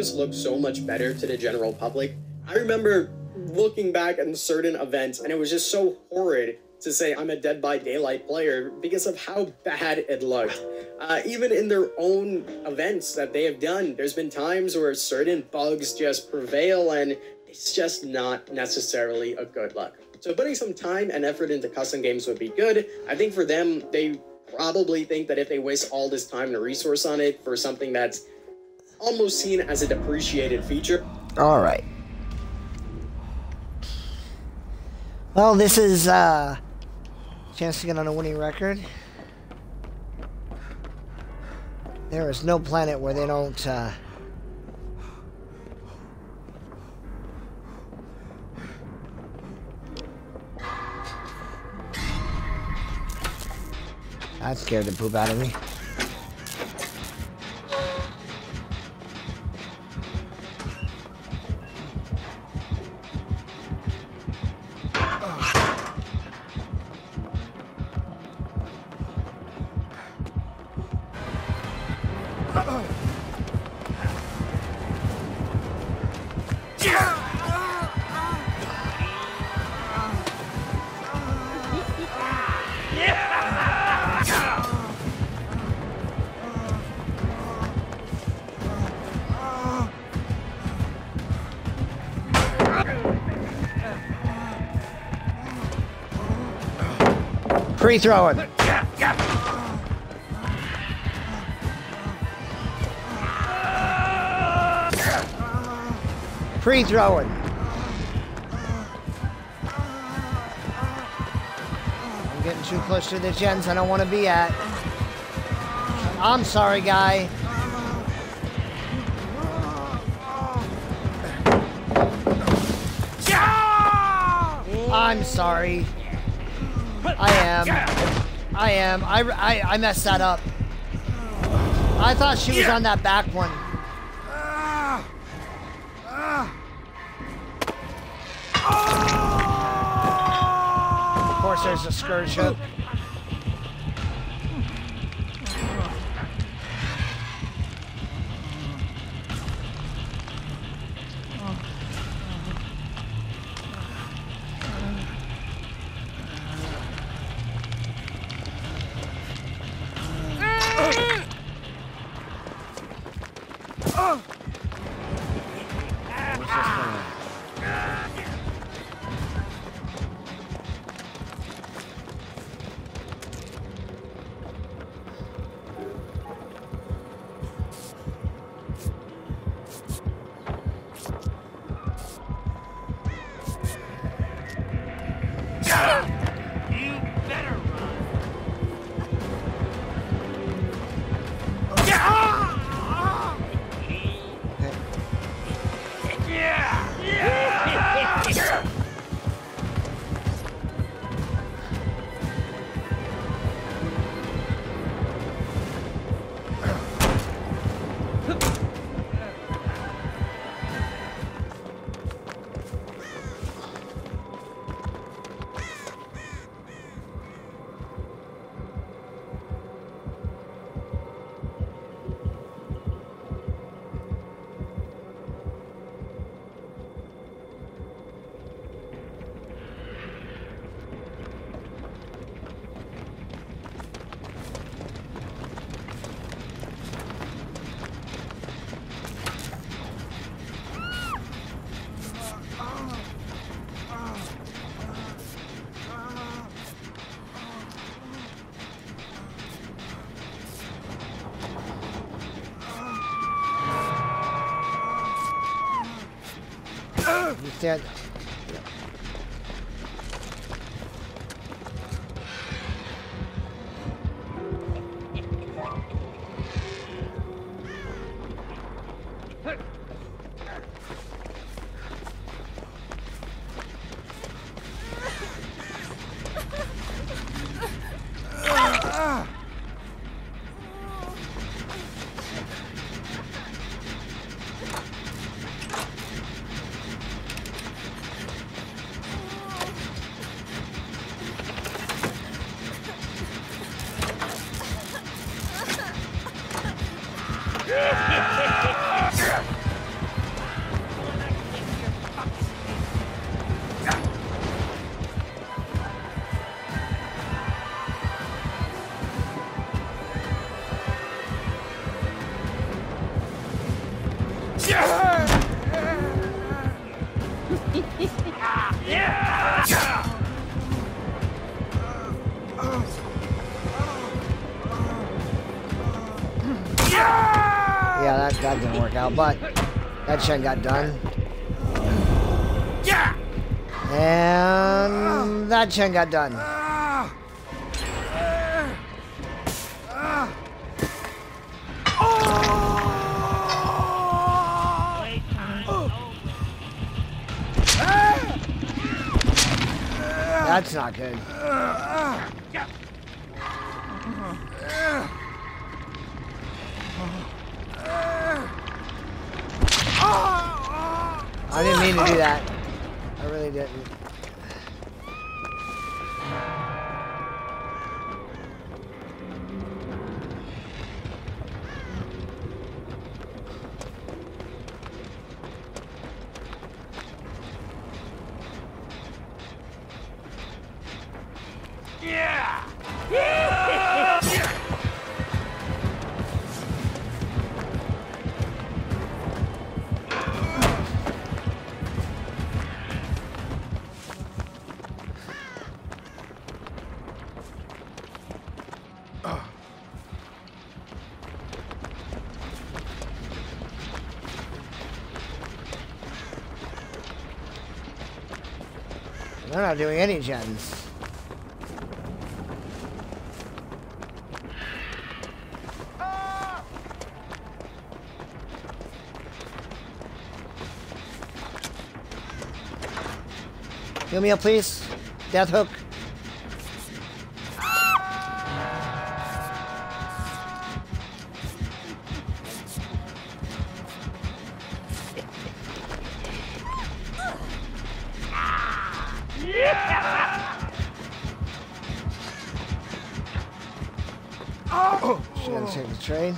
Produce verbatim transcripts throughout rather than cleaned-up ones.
just look so much better to the general public. I remember looking back at certain events, and it was just so horrid to say I'm a Dead by Daylight player because of how bad it looked. Uh, even in their own events that they have done, there's been times where certain bugs just prevail, and it's just not necessarily a good look. So putting some time and effort into custom games would be good. I think for them, they probably think that if they waste all this time and resource on it for something that's almost seen as a depreciated feature. All right. Well, this is uh, a chance to get on a winning record. There is no planet where they don't uh, that scared the poop out of me. Free throwing. Free throwing. I'm getting too close to the gens I don't want to be at. I'm sorry, guy. I'm sorry. I am. I am. I, I, I messed that up. I thought she was on that back one. Of course, there's a scourge hook. He's dead. Yeah, that, that didn't work out, but that Shen got done. And that Shen got done. That's not good. I didn't mean to do that. I really didn't. They're not doing any gens. Heal me up, please. Death hook. Oh, she had to take the train.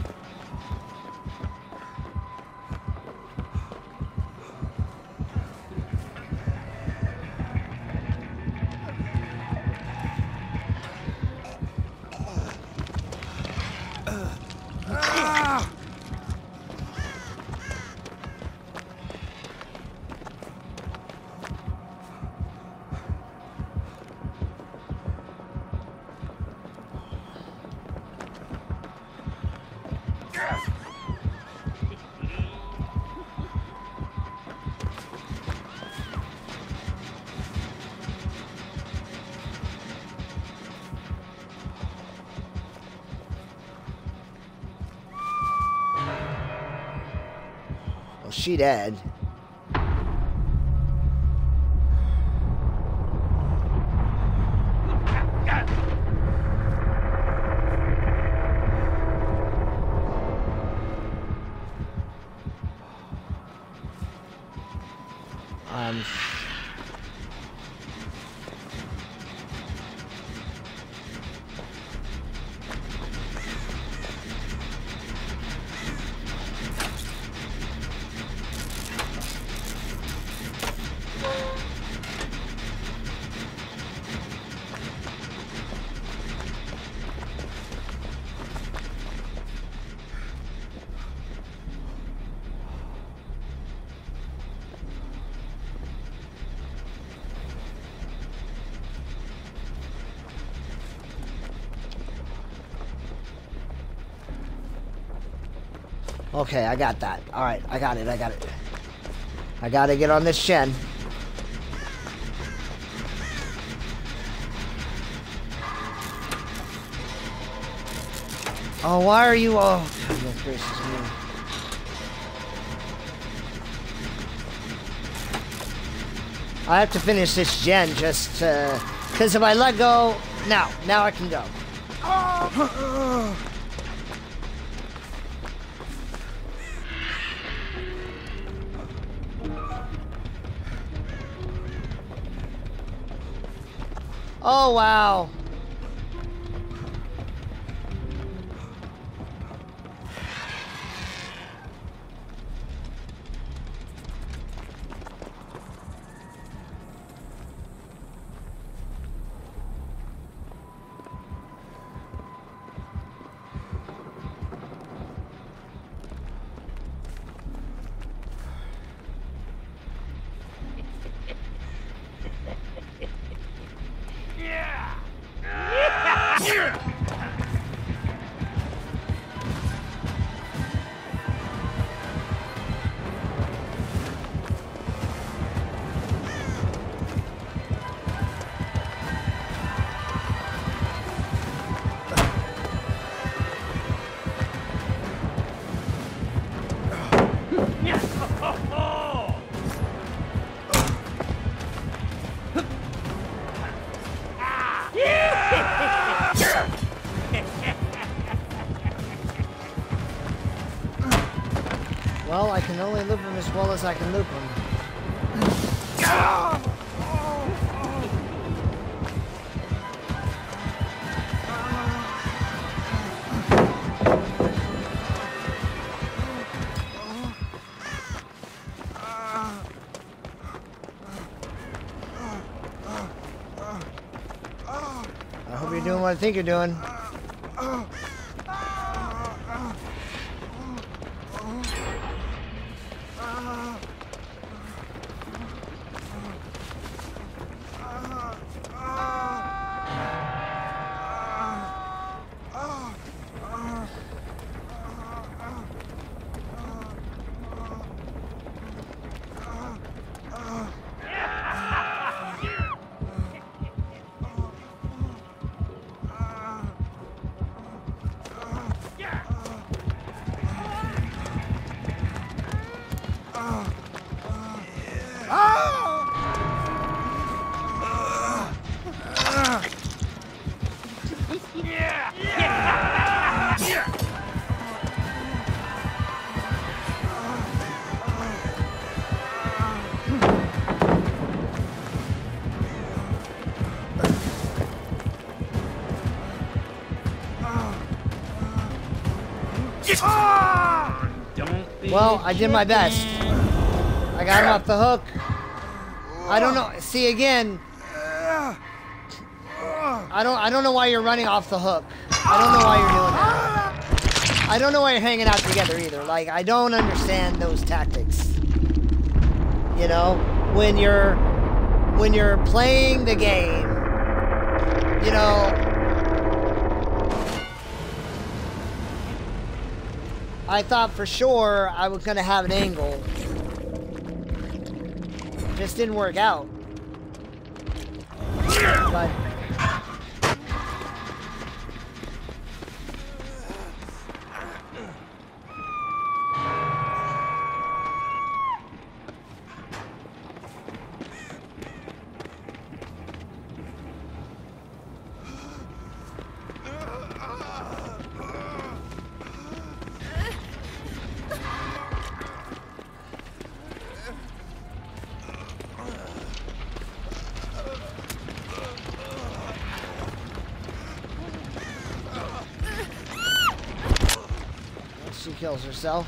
She dead. Um. Okay, I got that. All right, I got it, I got it. I gotta get on this Shen. Oh, why are you all... Goodness gracious me. I have to finish this gen just to... Because if I let go... Now, now I can go. Oh, wow. can only loop him as well as I can loop him. I hope you're doing what I think you're doing. Well, I did my best. I got him off the hook. I don't know. See again. I don't. I don't know why you're running off the hook. I don't know why you're doing that. I don't know why you're hanging out together either. Like, I don't understand those tactics. You know, when you're when you're playing the game, you know. I thought for sure I was gonna have an angle. Just didn't work out. But she kills herself.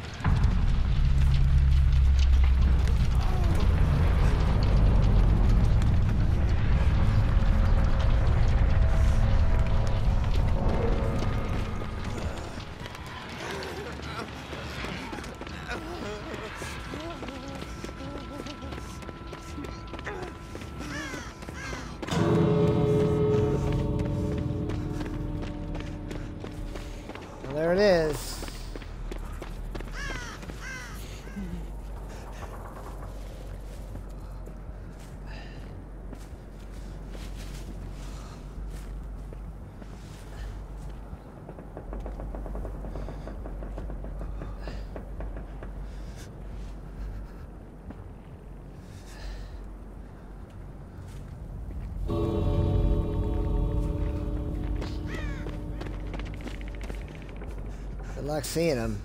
Well, there it is. Good luck seeing him.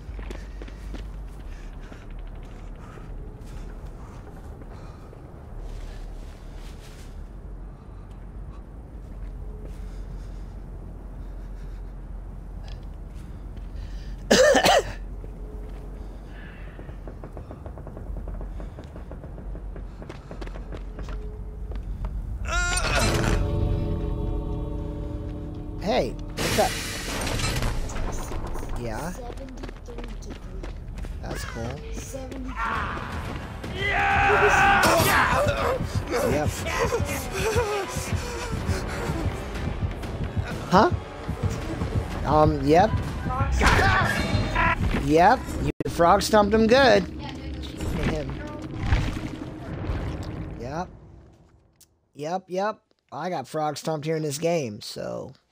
Hey, what's up? Yeah. That's cool. Yep. Huh? Um, yep. Yep. You frog stomped him good. Him. Yep. Yep, yep. I got frog stomped here in this game, so